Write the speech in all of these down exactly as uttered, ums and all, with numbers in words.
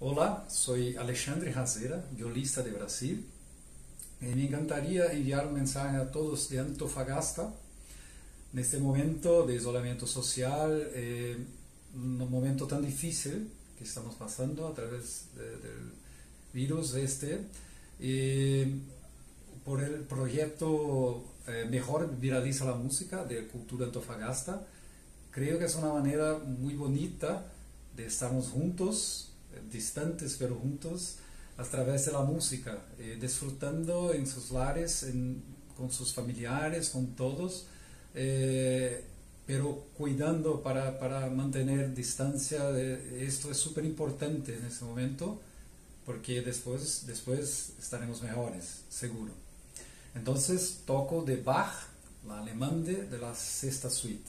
Hola, soy Alexandre Razera, violista de Brasil. Eh, me encantaría enviar un mensaje a todos de Antofagasta en este momento de isolamiento social, eh, un momento tan difícil que estamos pasando a través de, del virus este. Eh, por el proyecto eh, Mejor Viraliza la Música de Cultura Antofagasta, creo que es una manera muy bonita de estarnos juntos, distantes pero juntos, a través de la música, eh, disfrutando en sus lares, en, con sus familiares, con todos, eh, pero cuidando para, para mantener distancia. De, esto es súper importante en este momento, porque después, después estaremos mejores, seguro. Entonces toco de Bach, la Alemande, de la sexta suite.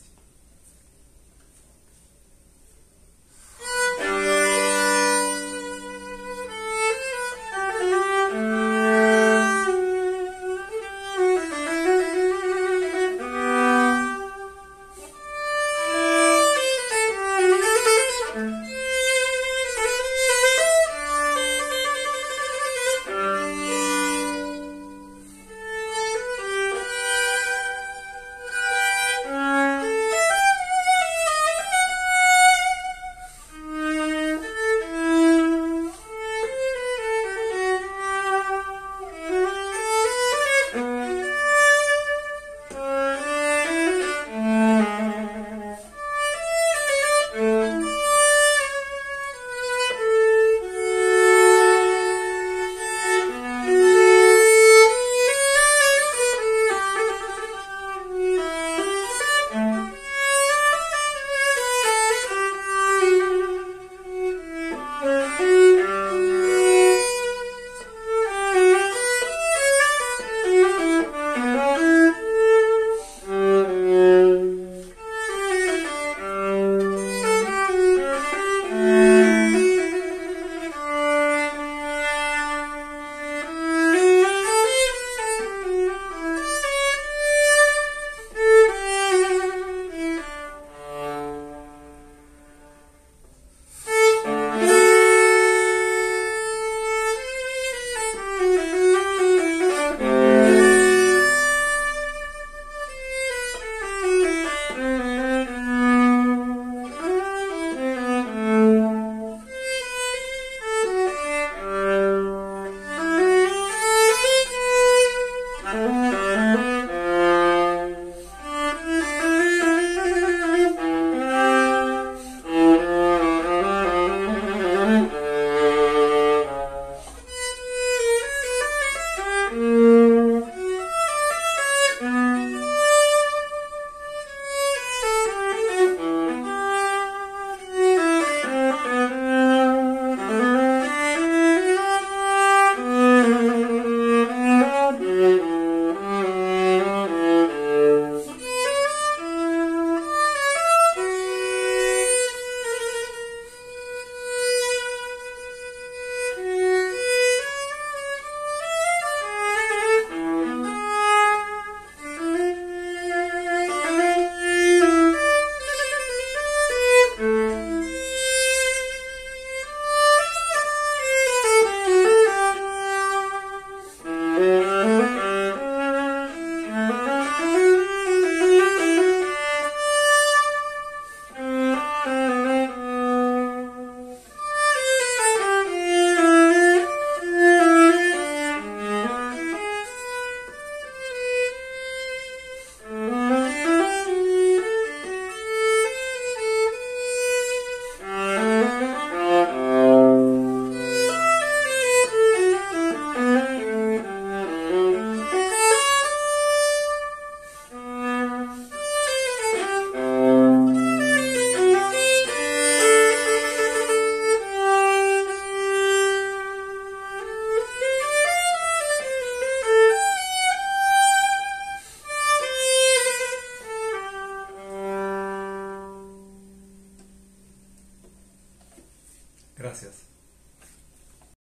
Gracias.